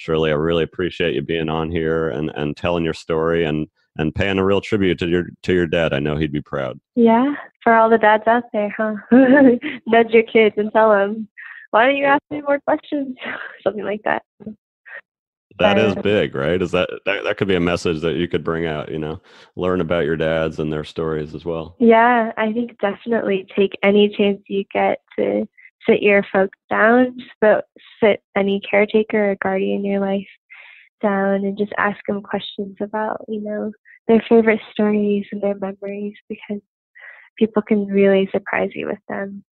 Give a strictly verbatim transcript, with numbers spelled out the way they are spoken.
Shirley, I really appreciate you being on here and, and telling your story and, and paying a real tribute to your to your dad. I know he'd be proud. Yeah, for all the dads out there, huh? Nudge your kids and tell them, why don't you ask me more questions? Something like that. That is But, big, right? Is that, that that could be a message that you could bring out, you know, learn about your dads and their stories as well. yeah, I think definitely take any chance you get to sit your folks down. Just about sit any caretaker or guardian in your life down and just ask them questions about, you know, their favorite stories and their memories, because people can really surprise you with them.